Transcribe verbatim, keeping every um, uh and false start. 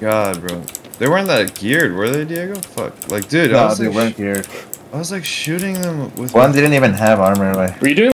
god, bro. They weren't that geared, were they, Diego? Fuck. Like, dude, No, I was they like, weren't geared. I was like shooting them with. One didn't even have armor. Like. Were you doing